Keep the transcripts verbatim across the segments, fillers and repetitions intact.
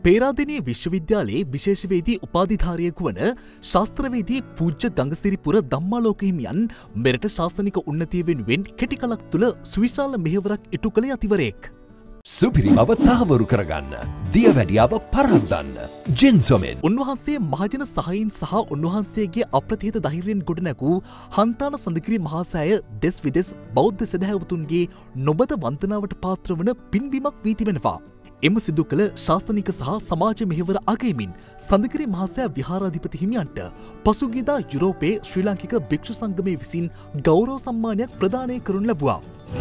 පේරාදෙණිය විශ්වවිද්‍යාලයේ විශේෂවේදී උපාධිධාරියෙකු වන ශාස්ත්‍රවේදී පූජ්‍ය ගංගසිරිපුර ධම්මාලෝක හිමියන් මෙරට ශාසනික උන්නතිය වෙනුවෙන් කෙටි කලක් තුළ සුවිශාල මෙහෙවරක් ඉටු කළ යතිවරයෙක්. සුපිරි බව තහවුරු කරගන්න. දියවැඩියාව පරද්දන්න. ජෙන්සොමෙන්. උන්වහන්සේ මහජන සහයින් සහ උන්වහන්සේගේ අප්‍රතිහිත ධෛර්යයෙන් ගොඩනැගූ හන්තාන සඳකිරි මහාසෑය දෙස් විදෙස් බෞද්ධ සැදැහැවතුන්ගේ නොබද වන්දනාවට පාත්‍ර වන පින්බිමක් වී තිබෙනවා. එම සිදු කළ ශාසනික සහ සමාජ මෙහෙවර අගයමින් සඳකිරි මහාසෑ විහාරාධිපති හිමියන්ට පසුගියදා යුරෝපයේ ශ්‍රී ලාංකික භික්ෂු සංගමය විසින් ගෞරව සම්මානයක් ප්‍රදානය කරනු ලැබුවා.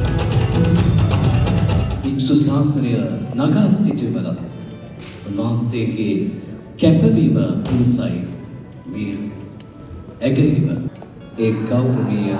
භික්ෂු ශාසනය නගා සිටිවරස් උන්වහන්සේගේ කැපවීම පිණිසයි මේ ඇගරීම ඒ ගෞරවනීය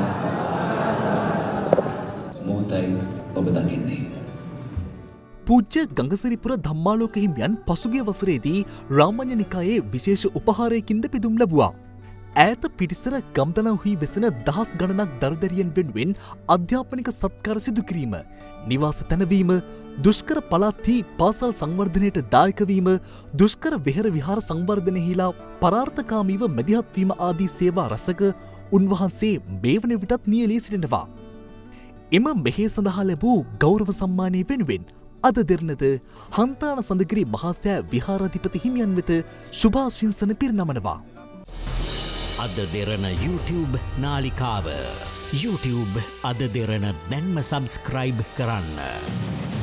මොහොතයි ඔබ දකින්නේ. පූජ්‍ය ගංගසිරිපුර ධම්මාලෝක හිමියන් පසුගිය වසරේදී රාමඤ්ඤ නිකායේ විශේෂ උපහාරයකින්ද පිදුම් ලැබුවා. ඈත පිටිසර ගම්දනව්හි වෙසෙන දහස් ගණනක් දරුදැරියන් වෙනුවෙන් අධ්‍යාපනික සත්කාර සිදු කිරීම, නිවාස තැනවීම, දුෂ්කර පළාත්හි පාසල් සංවර්ධනයට දායකවීම, දුෂ්කර වෙහෙර විහාර සංවර්ධනයෙහිලා පරාර්ථකාමීව මැදිහත්වීම ආදී සේවා රැසක උන්වහන්සේ මේ වන විටත් නියැලී සිටිනවා. එම මෙහෙය සඳහා ලැබූ ගෞරව සම්මානය වෙනුවෙන් අද දෙරණද හන්තාන සඳගිරි මහාසෑ විහාරාධිපති හිමියන් වෙත ශුභාශිංසන පිරිනමනවා. අද දෙරණ YouTube නාලිකාව YouTube අද දෙරණ දැන්ම සබස්ක්‍රයිබ් කරන්න.